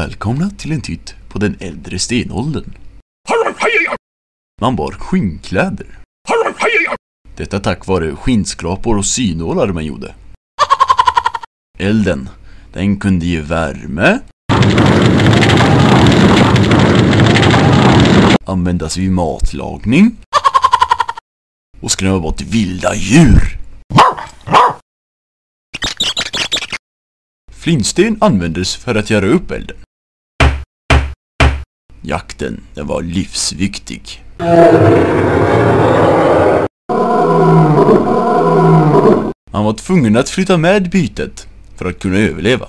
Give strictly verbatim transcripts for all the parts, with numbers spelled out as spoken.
Välkomna till en titt på den äldre stenåldern. Man bar skinnkläder. Detta tack vare skinnskrapor och synålar man gjorde. Elden, den kunde ge värme, användas vid matlagning och skrämma bort vilda djur. Flintsten användes för att göra upp elden. Jakten, den var livsviktig. Man var tvungen att flytta med bytet för att kunna överleva.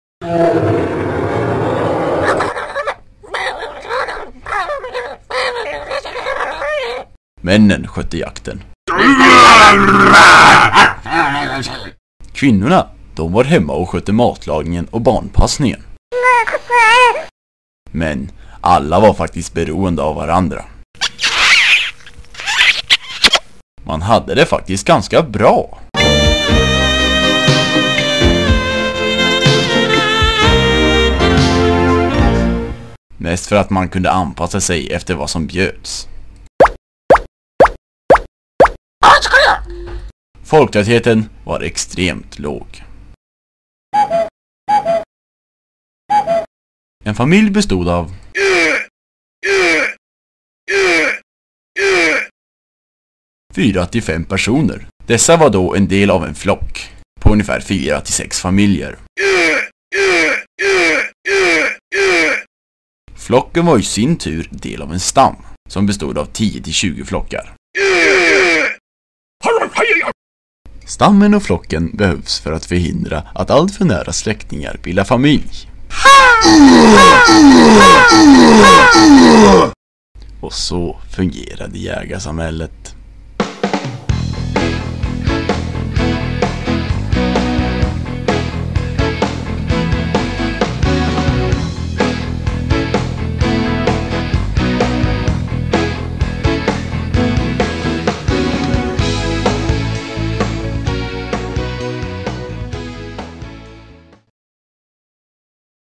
Männen skötte jakten. Kvinnorna, de var hemma och skötte matlagningen och barnpassningen. Men alla var faktiskt beroende av varandra. Man hade det faktiskt ganska bra. Mest för att man kunde anpassa sig efter vad som bjöds. Folktätheten var extremt låg. En familj bestod av fyra till fem personer. Dessa var då en del av en flock på ungefär fyra till sex familjer. Flocken var i sin tur del av en stam som bestod av tio till tjugo flockar. Stammen och flocken behövs för att förhindra att allt för nära släktingar bildar familj. Och så fungerade jägarsamhället.